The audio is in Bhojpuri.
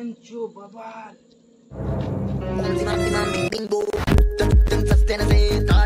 Pancho, babal. Bing bing bing bing boom. Dun dun sa stena zeta.